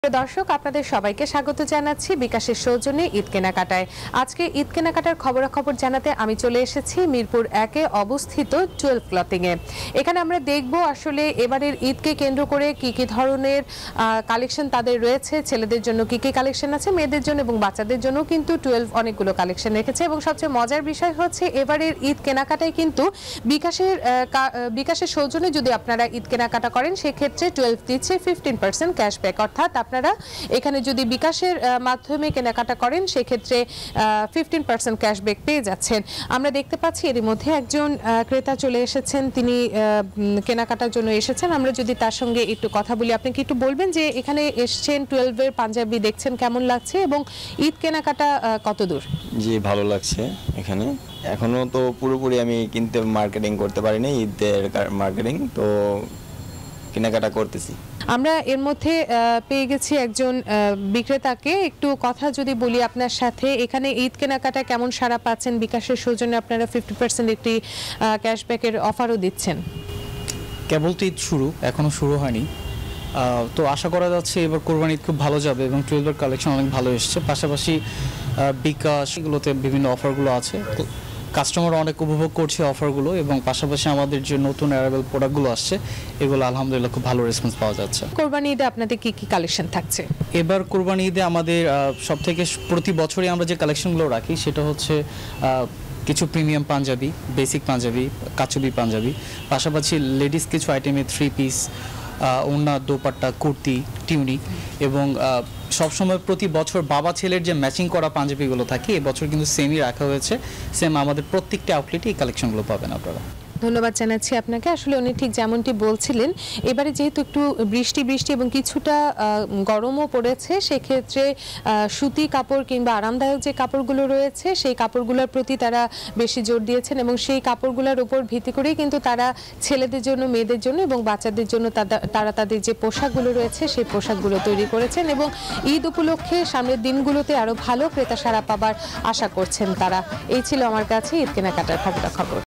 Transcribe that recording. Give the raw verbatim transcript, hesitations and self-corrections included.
দর্শক আপনাদের সবাইকে স্বাগত জানাচ্ছি বিকাশের সৌজন্যে ঈদ কেনাকাটায়। আজকে ঈদ কেনাকাটার খবরাখবর জানাতে আমি চলে এসেছি মিরপুর একে অবস্থিত টুয়েলভ ক্লথিং এ। এখানে আমরা দেখব আসলে এবারের ঈদকে কেন্দ্র করে কি কি ধরনের কালেকশন তাদের রয়েছে, ছেলেদের জন্য কি কি কালেকশন আছে, মেয়েদের জন্য এবং বাচ্চাদের জন্য কিন্তু টুয়েলভ অনেকগুলো কালেকশন রেখেছে। এবং সবচেয়ে মজার বিষয় হচ্ছে এবারের ঈদ কেনাকাটায় কিন্তু বিকাশের বিকাশের সৌজন্যে যদি আপনারা ঈদ কেনাকাটা করেন সেক্ষেত্রে টুয়েলভ দিচ্ছে ফিফটিন পার্সেন্ট ক্যাশব্যাক, অর্থাৎ আপনারা এখানে যদি বিকাশের মাধ্যমে কেনাকাটা করেন সেক্ষেত্রে ফিফটিন পার্সেন্ট ক্যাশব্যাক পেয়ে যাচ্ছেন। আমরা দেখতে পাচ্ছি এর মধ্যে একজন ক্রেতা চলে এসেছেন, তিনি কেনাকাটার জন্য এসেছেন। আমরা যদি তার সঙ্গে একটু কথা বলি, আপনি কি একটু বলবেন যে এখানে এসেছেন টুয়েলভ এর পাঞ্জাবি দেখছেন কেমন লাগছে এবং ঈদ কেনাকাটা কত দূর? জি ভালো লাগছে। এখানে এখনো তো পুরোপুরি আমি কিনতে মার্কেটিং করতে পারিনি, ঈদের মার্কেটিং তো কেনাকাটা করতেছি। আমরা এর মধ্যে পেয়ে গেছি একজন বিক্রেতাকে, একটু কথা যদি বলি আপনার সাথে। এখানে ঈদ কেনাকাটা কেমন সাড়া পাচ্ছেন? বিকাশের সৌজন্যে আপনারা ফিফটি পার্সেন্ট একটি ক্যাশব্যাকের অফারও দিচ্ছেন। কেবল তো ঈদ শুরু, এখনো শুরু হয়নি, তো আশা করা যাচ্ছে এবার কোরবানি ঈদ খুব ভালো যাবে এবং টুয়েলভের কালেকশন অনেক ভালো এসছে। পাশাপাশি বিকাশ এগুলোতে বিভিন্ন অফারগুলো আছে, কাস্টমার অনেক উপভোগ করছে অফারগুলো এবং পাশাপাশি আমাদের যে নতুন অ্যারাইভাল প্রোডাক্টগুলো আসছে এগুলো আলহামদুলিল্লাহ খুব ভালো রেসপন্স পাওয়া যাচ্ছে। কোরবানি ঈদে আপনাদের কি কি কালেকশন থাকছে? এবার কোরবানি ঈদে আমাদের সবথেকে প্রতি বছরই আমরা যে কালেকশনগুলো রাখি সেটা হচ্ছে কিছু প্রিমিয়াম পাঞ্জাবি, বেসিক পাঞ্জাবি, কাচুবি পাঞ্জাবি, পাশাপাশি লেডিস কিছু আইটেমে থ্রি পিস, ওড়না, দোপাট্টা, কুর্তি, টিউনিক এবং সবসময় প্রতি বছর বাবা ছেলের যে ম্যাচিং করা পাঞ্জাবিগুলো থাকে এবছর কিন্তু সেমই রাখা হয়েছে। সেম আমাদের প্রত্যেকটা আউটলেটে এই কালেকশনগুলো পাবেন আপনারা। ধন্যবাদ জানাচ্ছি আপনাকে। আসলে উনি ঠিক যেমনটি বলছিলেন, এবারে যেহেতু একটু বৃষ্টি বৃষ্টি এবং কিছুটা গরমও পড়েছে, সেক্ষেত্রে সুতি কাপড় কিংবা আরামদায়ক যে কাপড়গুলো রয়েছে সেই কাপড়গুলোর প্রতি তারা বেশি জোর দিয়েছেন এবং সেই কাপড়গুলোর উপর ভিত্তি করেই কিন্তু তারা ছেলেদের জন্য, মেয়েদের জন্য এবং বাচ্চাদের জন্য তারা তাদের যে পোশাকগুলো রয়েছে সেই পোশাকগুলো তৈরি করেছেন এবং ঈদ উপলক্ষে সামনের দিনগুলোতে আরও ভালো ক্রেতা সাড়া পাবার আশা করছেন তারা। এই ছিল আমার কাছে ঈদ কেনাকাটার খবরাখবর।